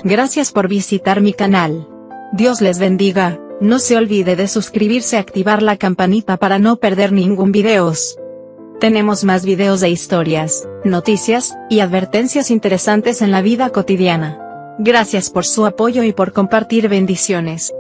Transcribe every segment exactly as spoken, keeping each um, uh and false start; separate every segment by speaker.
Speaker 1: Gracias por visitar mi canal. Dios les bendiga. No se olvide de suscribirse y activar la campanita para no perder ningún videos. Tenemos más videos de historias, noticias, y advertencias interesantes en la vida cotidiana. Gracias por su apoyo y por compartir. Bendiciones.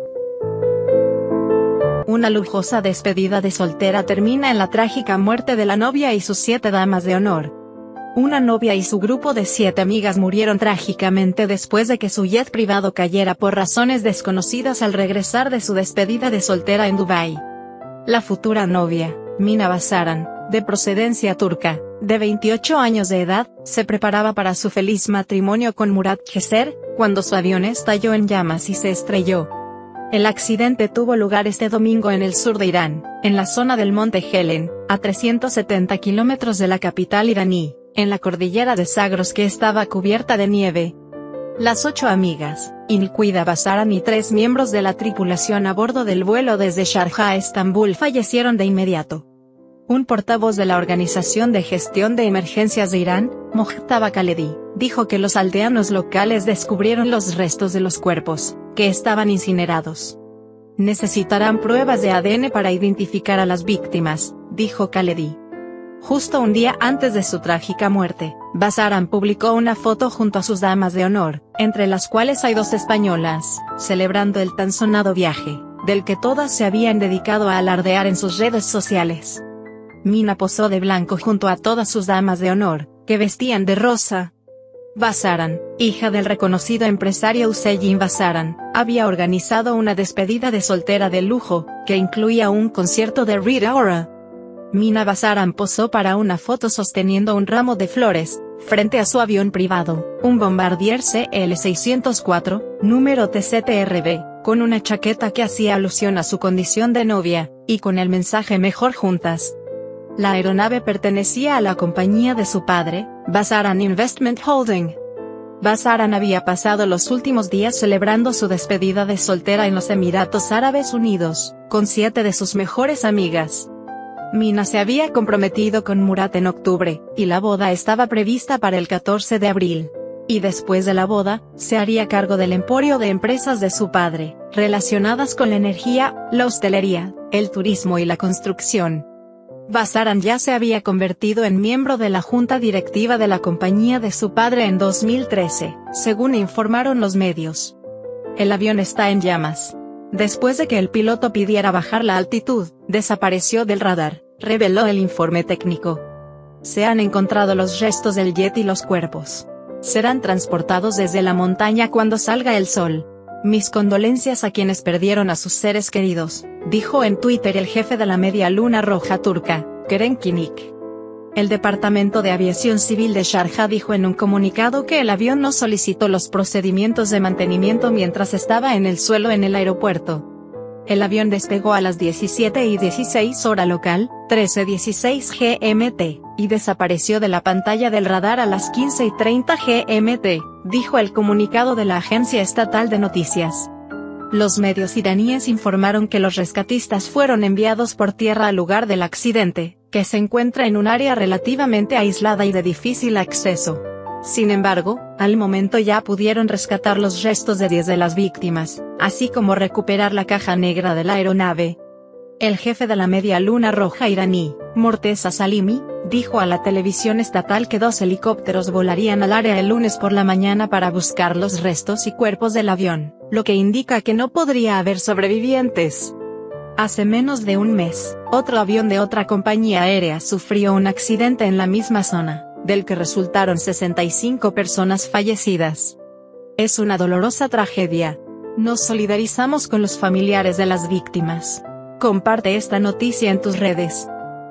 Speaker 1: Una lujosa despedida de soltera termina en la trágica muerte de la novia y sus siete damas de honor. Una novia y su grupo de siete amigas murieron trágicamente después de que su jet privado cayera por razones desconocidas al regresar de su despedida de soltera en Dubái. La futura novia, Mina Basaran, de procedencia turca, de veintiocho años de edad, se preparaba para su feliz matrimonio con Murat Gezer, cuando su avión estalló en llamas y se estrelló. El accidente tuvo lugar este domingo en el sur de Irán, en la zona del monte Helen, a trescientos setenta kilómetros de la capital iraní, en la cordillera de Zagros que estaba cubierta de nieve. Las ocho amigas, incluida Basaran y tres miembros de la tripulación a bordo del vuelo desde Sharjah a Estambul, fallecieron de inmediato. Un portavoz de la Organización de Gestión de Emergencias de Irán, Mojtaba Khaledi, dijo que los aldeanos locales descubrieron los restos de los cuerpos, que estaban incinerados. Necesitarán pruebas de A D N para identificar a las víctimas, dijo Khaledi. Justo un día antes de su trágica muerte, Basaran publicó una foto junto a sus damas de honor, entre las cuales hay dos españolas, celebrando el tan sonado viaje, del que todas se habían dedicado a alardear en sus redes sociales. Mina posó de blanco junto a todas sus damas de honor, que vestían de rosa. Basaran, hija del reconocido empresario Hüseyin Basaran, había organizado una despedida de soltera de lujo, que incluía un concierto de Rita Ora. Mina Basaran posó para una foto sosteniendo un ramo de flores, frente a su avión privado, un Bombardier C L seiscientos cuatro, número T C T R B, con una chaqueta que hacía alusión a su condición de novia, y con el mensaje "Mejor juntas". La aeronave pertenecía a la compañía de su padre, Basaran Investment Holding. Basaran había pasado los últimos días celebrando su despedida de soltera en los Emiratos Árabes Unidos, con siete de sus mejores amigas. Mina se había comprometido con Murat en octubre, y la boda estaba prevista para el catorce de abril. Y después de la boda, se haría cargo del emporio de empresas de su padre, relacionadas con la energía, la hostelería, el turismo y la construcción. Basaran ya se había convertido en miembro de la junta directiva de la compañía de su padre en dos mil trece, según informaron los medios. El avión está en llamas. Después de que el piloto pidiera bajar la altitud, desapareció del radar, reveló el informe técnico. Se han encontrado los restos del jet y los cuerpos. Serán transportados desde la montaña cuando salga el sol. Mis condolencias a quienes perdieron a sus seres queridos, dijo en Twitter el jefe de la Media Luna Roja turca, Kerem Kinik. El Departamento de Aviación Civil de Sharjah dijo en un comunicado que el avión no solicitó los procedimientos de mantenimiento mientras estaba en el suelo en el aeropuerto. El avión despegó a las diecisiete y dieciséis hora local, trece dieciséis G M T, y desapareció de la pantalla del radar a las quince y treinta G M T, dijo el comunicado de la Agencia Estatal de Noticias. Los medios iraníes informaron que los rescatistas fueron enviados por tierra al lugar del accidente, que se encuentra en un área relativamente aislada y de difícil acceso. Sin embargo, al momento ya pudieron rescatar los restos de diez de las víctimas, así como recuperar la caja negra de la aeronave. El jefe de la Media Luna Roja iraní, Morteza Salimi, dijo a la televisión estatal que dos helicópteros volarían al área el lunes por la mañana para buscar los restos y cuerpos del avión, lo que indica que no podría haber sobrevivientes. Hace menos de un mes, otro avión de otra compañía aérea sufrió un accidente en la misma zona, del que resultaron sesenta y cinco personas fallecidas. Es una dolorosa tragedia. Nos solidarizamos con los familiares de las víctimas. Comparte esta noticia en tus redes.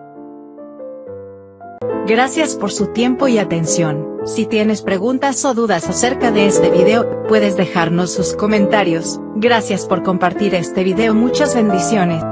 Speaker 1: Gracias por su tiempo y atención. Si tienes preguntas o dudas acerca de este video, puedes dejarnos sus comentarios. Gracias por compartir este video. Muchas bendiciones.